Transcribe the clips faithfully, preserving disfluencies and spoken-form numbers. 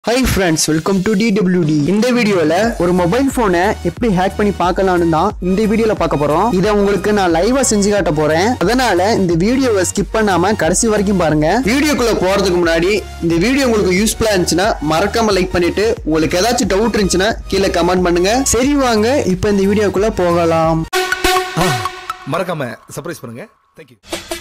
Hi friends, welcome to D W D. இந்த வீடியோல ஒரு மொபைல் போனை எப்படி ஹேக் பண்ணி பார்க்கலாம்னு தான் இந்த வீடியோல பார்க்க போறோம். இத உங்களுக்கு நான் லைவா செஞ்சு காட்ட போறேன். அதனால இந்த வீடியோவை ஸ்கிப் பண்ணாம கடைசி வரைக்கும் பாருங்க. வீடியோக்குள்ள போறதுக்கு முன்னாடி இந்த வீடியோ உங்களுக்கு யூஸ்ஃபுல்லா இருந்துச்சுன்னா மறக்காம லைக் பண்ணிட்டு உங்களுக்கு ஏதாச்சும் டவுட் இருந்துச்சுன்னா கீழே கமெண்ட் பண்ணுங்க. சரி வாங்க இப்போ இந்த வீடியோக்குள்ள போகலாம். மறக்காம சர்ப்ரைஸ் பண்ணுங்க. Thank you.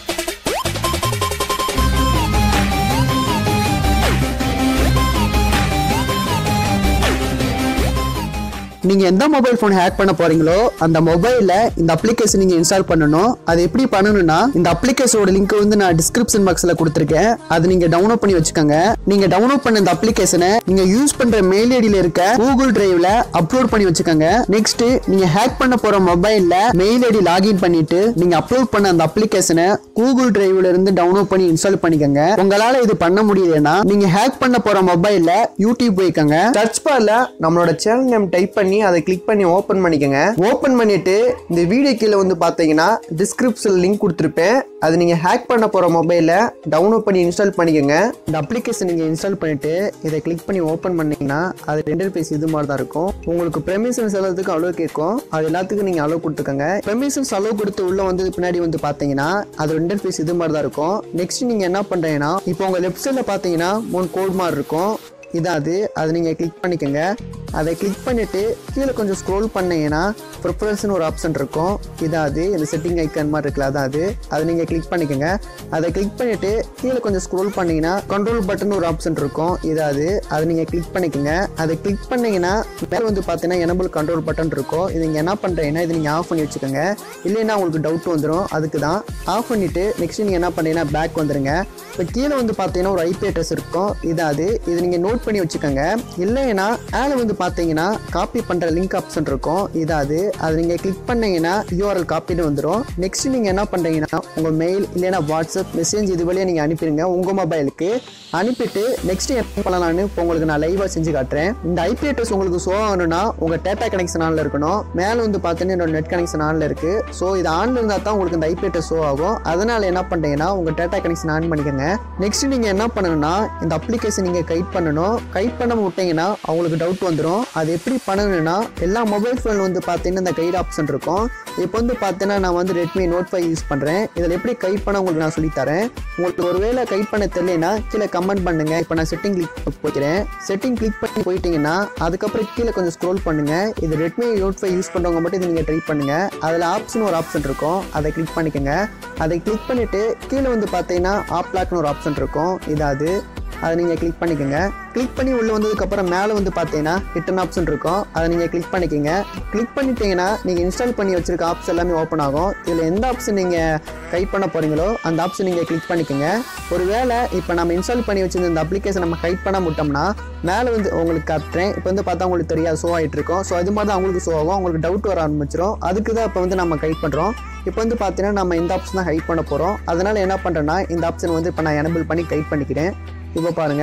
நீங்க எந்த மொபைல் போன் ஹேக் பண்ண போறீங்களோ அந்த மொபைல்ல இந்த அப்ளிகேஷன் நீங்க இன்ஸ்டால் பண்ணணும். அது எப்படி பண்ணணும்னா இந்த அப்ளிகேஷனோட லிங்க் வந்து நான் டிஸ்கிரிப்ஷன் பாக்ஸ்ல கொடுத்திருக்கேன். அது நீங்க டவுன்லோட் பண்ணி வச்சுக்கோங்க. நீங்க டவுன்லோட் பண்ண இந்த அப்ளிகேஷனை நீங்க யூஸ் பண்ற மெயில் ஐடியில இருக்க கூகுள் டிரைவ்ல அப்லோட் பண்ணி வச்சுக்கோங்க. நெக்ஸ்ட் நீங்க ஹேக் பண்ண போற மொபைல்ல மெயில் ஐடி லாகின் பண்ணிட்டு நீங்க அப்லோட் பண்ண அந்த அப்ளிகேஷனை கூகுள் டிரைவ்ல இருந்து டவுன்லோட் பண்ணி இன்ஸ்டால் பண்ணிக்கோங்க. உங்களால இது பண்ண முடியலன்னா நீங்க ஹேக் பண்ண போற மொபைல்ல யூடியூப் போய்க்கோங்க. சர்ச் பார்ல நம்மளோட சேனல் நேம் டைப் பண்ணி அதை கிளிக் பண்ணி ஓபன் பண்ணிக்கங்க. ஓபன் பண்ணிட்டு இந்த வீடியோ கீழே வந்து பாத்தீங்கன்னா டிஸ்கிரிப்ஷன் லிங்க் கொடுத்திருப்பேன். அது நீங்க ஹேக் பண்ண போற மொபைல்ல டவுன்லோட் பண்ணி இன்ஸ்டால் பண்ணிக்கங்க. இந்த அப்ளிகேஷன் நீங்க இன்ஸ்டால் பண்ணிட்டு இதை கிளிக் பண்ணி ஓபன் பண்ணீங்கன்னா அது இன்டர்ஃபேஸ் இது மாதிரி தான் இருக்கும். உங்களுக்கு பெர்மிஷன்ஸ் எல்லாத்துக்கும் அலோ கேட்கும். அது எல்லாத்துக்கும் நீங்க அலோ கொடுத்துக்கங்க. பெர்மிஷன்ஸ் அலோ கொடுத்து உள்ள வந்து பின்னாடி வந்து பாத்தீங்கன்னா அது இன்டர்ஃபேஸ் இது மாதிரி தான் இருக்கும். நெக்ஸ்ட் நீங்க என்ன பண்றீங்கன்னா இப்போ உங்க லெஃப்ட் சைட்ல பாத்தீங்கன்னா மூணு கோட் மாதிரி இருக்கும். இதாது அது நீங்கள் கிளிக் பண்ணிக்கோங்க. அதை கிளிக் பண்ணிவிட்டு கீழே கொஞ்சம் ஸ்க்ரோல் பண்ணிங்கன்னா ப்ரிஃபரன்ஸ்னு ஒரு ஆப்ஷன் இருக்கும். இதாது இந்த செட்டிங் ஐக்கன் மாதிரி இருக்குல்ல அதாவது அது நீங்கள் கிளிக் பண்ணிக்கோங்க. அதை கிளிக் பண்ணிவிட்டு கீழே கொஞ்சம் ஸ்க்ரோல் பண்ணிங்கன்னா கண்ட்ரோல் பட்டன் ஒரு ஆப்ஷன் இருக்கும். இதாது அது நீங்கள் கிளிக் பண்ணிக்கோங்க. அதை கிளிக் பண்ணிங்கன்னா மேலே வந்து பார்த்தீங்கன்னா எனபிள் கண்ட்ரோல் பட்டன் இருக்கும். இது நீங்கள் என்ன பண்ணுறீங்கன்னா இது நீங்கள் ஆஃப் பண்ணி வச்சுக்கோங்க. இல்லைன்னா உங்களுக்கு டவுட் வந்துடும். அதுக்கு தான் ஆஃப் பண்ணிவிட்டு நெக்ஸ்ட் நீங்கள் என்ன பண்ணுறீங்கன்னா பேக் வந்துடுங்க. இப்போ கீழே வந்து பார்த்தீங்கன்னா ஒரு ஐபி அட்ரஸ் இருக்கும். இதாது இது நீங்கள் நோட் பண்ணி வச்சுக்கோங்க. இல்லைன்னா மேலே வந்து பார்த்தீங்கன்னா காப்பி பண்ணுற லிங்க் ஆப்ஷன் இருக்கும். இதாது அது நீங்கள் கிளிக் பண்ணீங்கன்னா யூஆர்எல் காப்பின்னு வந்துடும். நெக்ஸ்ட் நீங்கள் என்ன பண்ணுறீங்கன்னா உங்கள் மெயில் இல்லைன்னா வாட்ஸ்அப் மெசேஜ் இது வழியாக நீங்கள் அனுப்பிடுங்க உங்கள் மொபைலுக்கு. அனுப்பிட்டு நெக்ஸ்ட் என்ன பண்ணலான்னு இப்போ உங்களுக்கு நான் லைவாக செஞ்சு காட்டுறேன். இந்த ஐபி அட்ரஸ் உங்களுக்கு ஷோ ஆகணும்னா உங்கள் டேட்டா கனெக்ஷன் ஆனில் இருக்கணும். மேலே வந்து பார்த்தீங்கன்னா என்னோட நெட் கனெக்ஷன் ஆனில் இருக்குது. ஸோ இது ஆனில் இருந்தால் தான் உங்களுக்கு இந்த ஐபி அட்ரஸ் ஷோ ஆகும். அதனால் என்ன பண்ணுறீங்கன்னா உங்கள் டேட்டா கனெக்ஷன் ஆன் பண்ணிக்கோங்க. நெக்ஸ்ட் நீங்கள் என்ன பண்ணணும்னா இந்த அப்ளிகேஷன் நீங்கள் கைட் பண்ணணும். கைட் பண்ண விட்டீங்கன்னா அவங்களுக்கு டவுட் வந்துடும். அது எப்படி பண்ணணும்னா எல்லா மொபைல் ஃபோன் வந்து பார்த்தீங்கன்னா இந்த கைட் ஆப்ஷன் இருக்கும். இப்போ வந்து பார்த்தீங்கன்னா நான் வந்து ரெட்மி நோட் ஃபைவ் யூஸ் பண்ணுறேன். இதில் எப்படி கைட் பண்ண உங்களுக்கு நான் சொல்லித்தரேன். உங்களுக்கு ஒரு வேளை கைட் பண்ண தெரியலனா கீழே கமெண்ட் பண்ணுங்க. இப்போ நான் செட்டிங் கிளிக் போய்க்கிறேன். செட்டிங் கிளிக் பண்ணி போயிட்டீங்கன்னா அதுக்கப்புறம் கீழே கொஞ்சம் ஸ்க்ரோல் பண்ணுங்க. இது ரெட்மி நோட் ஃபைவ் யூஸ் பண்ணுறவங்க மட்டும் இதை நீங்கள் ட்ரை பண்ணுங்க. அதில் ஆப்ஷன் ஒரு ஆப்ஷன் இருக்கும். அதை கிளிக் பண்ணிக்கோங்க. அதை கிளிக் பண்ணிட்டு கீழே வந்து பார்த்தீங்கன்னா ஆப் லாக்னு ஒரு ஆப்ஷன் இருக்கும். இதாது அதை நீங்கள் கிளிக் பண்ணிக்கோங்க. கிளிக் பண்ணி உள்ளே வந்ததுக்கப்புறம் மேலே வந்து பார்த்தீங்கன்னா ரிட்டன் ஆப்ஷன் இருக்கும். அதை நீங்கள் கிளிக் பண்ணிக்கோங்க. கிளிக் பண்ணிட்டீங்கன்னா நீங்கள் இன்ஸ்டால் பண்ணி வச்சுருக்க ஆப்ஸ் எல்லாமே ஓப்பன் ஆகும். இதில் எந்த ஆப்ஷன் நீங்கள் கைட் பண்ண போகிறீங்களோ அந்த ஆப்ஷன் நீங்கள் கிளிக் பண்ணிக்கோங்க. ஒரு வேளை இப்போ நம்ம இன்ஸ்டால் பண்ணி வச்சுருந்த இந்த அப்ளிகேஷன் நம்ம கைட் பண்ண விட்டோம்னா மேலே வந்து உங்களுக்கு காட்டுறேன். இப்போ வந்து பார்த்தா உங்களுக்கு தெரியாது ஷோ ஆகிட்டு இருக்கும். ஸோ அது மாதிரி தான் உங்களுக்கு ஷோ ஆகும். உங்களுக்கு டவுட் வர ஆரம்பிச்சிடும். அதுக்கு தான் இப்போ வந்து நம்ம கைட் பண்ணுறோம். இப்போ வந்து பார்த்தீங்கன்னா நம்ம இந்த ஆப்ஷன் தான் கைட் பண்ண போகிறோம். அதனால் என்ன பண்ணுறேன்னா இந்த ஆப்ஷன் வந்து இப்போ நான் எனபிள் பண்ணி கைட் பண்ணிக்கிறேன். இப்போ பாருங்க.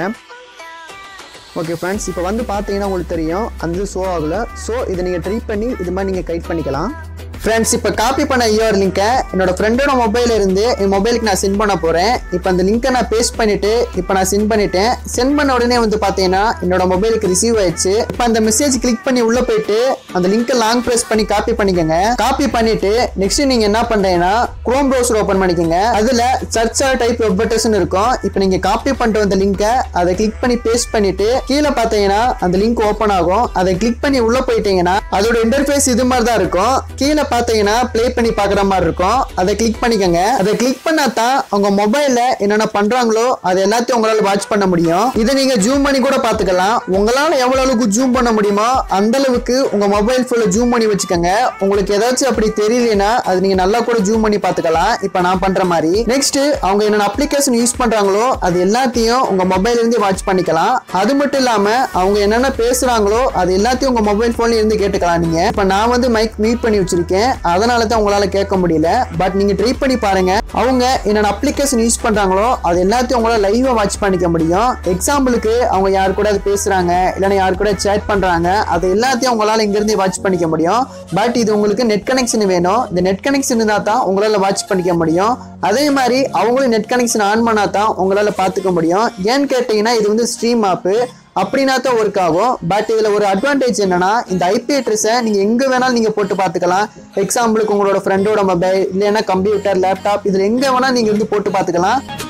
ஓகே ஃப்ரெண்ட்ஸ், இப்போ வந்து பார்த்தீங்கன்னா உங்களுக்கு தெரியும் அந்த ஷோ ஆகல. ஸோ இதை நீங்கள் ட்ரை பண்ணி இது மாதிரி நீங்கள் கைட் பண்ணிக்கலாம். ஃப்ரெண்ட்ஸ், இப்போ காப்பி பண்ண யூஆர் லிங்கை என்னோட ஃப்ரெண்டோட மொபைல இருந்து என் மொபைலுக்கு நான் சென்ட் பண்ண போகிறேன். இப்போ அந்த லிங்கை நான் பேஸ்ட் பண்ணிவிட்டு இப்போ நான் சென்ட் பண்ணிட்டேன். சென்ட் பண்ண உடனே வந்து பார்த்தீங்கன்னா என்னோட மொபைலுக்கு ரிசீவ் ஆயிடுச்சு. இப்போ அந்த மெசேஜ் கிளிக் பண்ணி உள்ளே போயிட்டு அந்த லிங்கை லாங் ப்ரெஸ் பண்ணி காப்பி பண்ணிக்கோங்க. காப்பி பண்ணிட்டு நெக்ஸ்ட் நீங்கள் என்ன பண்ணுறீங்கன்னா குரோம் ப்ரௌசர் ஓப்பன் பண்ணிக்கோங்க. அதில் சர்ச் ஆர் டைப் வெப் அட்ரஸ்னு இருக்கும். இப்போ நீங்கள் காப்பி பண்ணிட்டு வந்த லிங்கை அதை கிளிக் பண்ணி பேஸ்ட் பண்ணிட்டு கீழே பார்த்தீங்கன்னா அந்த லிங்க் ஓப்பன் ஆகும். அதை கிளிக் பண்ணி உள்ளே போயிட்டீங்கன்னா அதோட இன்டர்ஃபேஸ் இது மாதிரி தான் இருக்கும். கீழே பார்த்தீங்கன்னா ப்ளே பண்ணி பார்க்குற மாதிரி இருக்கும். அதை கிளிக் பண்ணிக்கோங்க. அதை கிளிக் பண்ணா தான் உங்க மொபைல்ல என்னென்ன பண்றாங்களோ அது எல்லாத்தையும் உங்களால வாட்ச் பண்ண முடியும். இதை நீங்க ஜூம் பண்ணி கூட பார்த்துக்கலாம். உங்களால எவ்வளவு அளவுக்கு ஜூம் பண்ண முடியுமோ அந்த அளவுக்கு உங்க மொபைல் ஃபுல்ல ஜூம் பண்ணி வச்சுக்கோங்க. உங்களுக்கு ஏதாச்சும் அப்படி தெரியலனா அது நீங்க நல்லா கூட ஜூம் பண்ணி பார்த்துக்கலாம். இப்போ நான் பண்ற மாதிரி. நெக்ஸ்ட் அவங்க என்னென்ன அப்ளிகேஷன் யூஸ் பண்றாங்களோ அது எல்லாத்தையும் உங்க மொபைல்ல இருந்து வாட்ச் பண்ணிக்கலாம். அது மட்டும் இல்லாம அவங்க என்னென்ன பேசுறாங்களோ அது எல்லாத்தையும் உங்க மொபைல் போன்ல இருந்து கேட்டுக்கலாம். நீங்க இப்போ நான் வந்து மைக் மியூட் பண்ணி வச்சிருக்கேன். அதனால தான் உங்களால கேட்க முடியல. பட் நீங்க ட்ரை பண்ணி பாருங்க. அவங்க என்னென்ன அப்ளிகேஷன் யூஸ் பண்றாங்களோ அது எல்லாத்தையும் உங்களால லைவா வாட்ச் பண்ணிக்க முடியும். எக்ஸாம்பிளுக்கு அவங்க யாரு கூட பேசுறாங்க இல்லைன்னா யாரு கூட சேட் பண்றாங்க அது எல்லாத்தையும் உங்களால இங்க இருந்து வாட்ச் பண்ணிக்க முடியும். பட் இது உங்களுக்கு நெட் கனெக்ஷன் வேணும். இந்த நெட் கனெக்ஷன் இருந்தா தான் உங்களால வாட்ச் பண்ணிக்க முடியும். அதே மாதிரி அவங்களும் நெட் கனெக்ஷன் ஆன் பண்ணா தான் உங்களால பாத்துக்க முடியும். ஏன்னு கேட்டீங்கன்னா இது வந்து ஸ்ட்ரீம் ஆப். அப்படின்னா தான் ஒர்க் ஆகும். பட் இதுல ஒரு அட்வான்டேஜ் என்னன்னா இந்த ஐபி அட்ரஸை நீங்க எங்க வேணாலும் நீங்க போட்டு பார்த்துக்கலாம். எக்ஸாம்பிளுக்கு உங்களோட ஃப்ரெண்டோட மொபைல் இல்லைன்னா கம்ப்யூட்டர், லேப்டாப், இதுல எங்க வேணா நீங்க வந்து போட்டு பார்த்துக்கலாம்.